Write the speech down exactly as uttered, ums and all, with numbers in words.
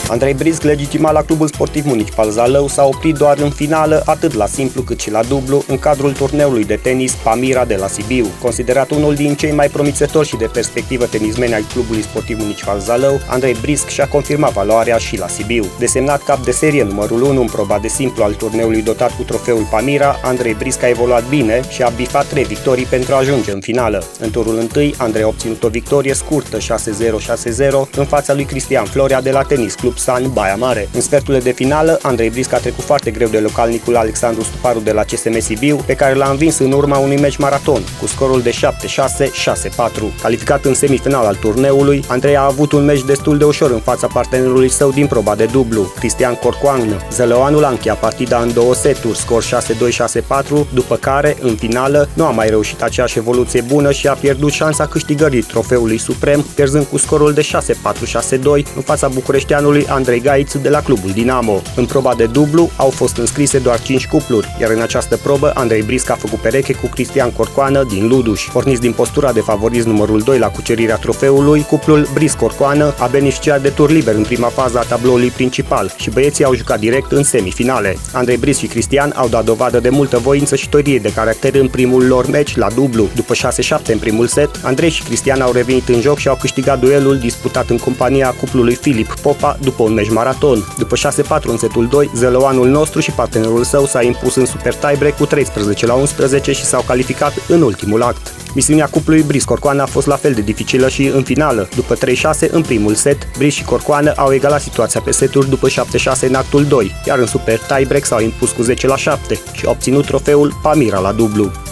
Andrei Brisc, legitimat la Clubul Sportiv Municipal Zalău, s-a oprit doar în finală, atât la simplu cât și la dublu, în cadrul turneului de tenis Pamira de la Sibiu. Considerat unul din cei mai promițători și de perspectivă tenismeni ai Clubului Sportiv Municipal Zalău, Andrei Brisc și-a confirmat valoarea și la Sibiu. Desemnat cap de serie numărul unu în proba de simplu al turneului dotat cu trofeul Pamira, Andrei Brisc a evoluat bine și a bifat trei victorii pentru a ajunge în finală. În turul întâi, Andrei a obținut o victorie scurtă șase zero șase zero în fața lui Cristian Florea de la Tenis Club San Baia Mare. În sferturile de finală, Andrei Brisc a trecut foarte greu de localnicul Alexandru Stuparu de la C S M Sibiu, pe care l-a învins în urma unui meci maraton, cu scorul de șapte șase șase patru. Calificat în semifinal al turneului, Andrei a avut un meci destul de ușor în fața partenerului său din proba de dublu, Cristian Corcoană. Zălăuanul a încheiat partida în două seturi, scor șase doi șase patru, după care, în finală, nu a mai reușit aceeași evoluție bună și a pierdut șansa câștigării trofeului suprem, pierzând cu scorul de șase patru șase doi în fața bucureșteanului Andrei Gaiț de la Clubul Dinamo. În proba de dublu au fost înscrise doar cinci cupluri, iar în această probă Andrei Brisc a făcut pereche cu Cristian Corcoană din Luduș. Porniți din postura de favorit numărul doi la cucerirea trofeului, cuplul Brisc-Corcoană a beneficiat de tur liber în prima fază a tabloului principal și băieții au jucat direct în semifinale. Andrei Brisc și Cristian au dat dovadă de multă voință și tărie de caracter în primul lor meci la dublu. După șase șapte în primul set, Andrei și Cristian au revenit în joc și au câștigat duelul disputat în compania cuplului Filip Popa după un meci maraton. După șase patru în setul doi, zălăuanul nostru și partenerul său s-a impus în super tiebreak cu treisprezece la unsprezece și s-au calificat în ultimul act. Misiunea cuplului Brisc-Corcoană a fost la fel de dificilă și în finală. După trei șase în primul set, Brisc și Corcoană au egalat situația pe seturi după șapte șase în actul doi, iar în super tiebreak s-au impus cu zece la șapte și au obținut trofeul Pamira la dublu.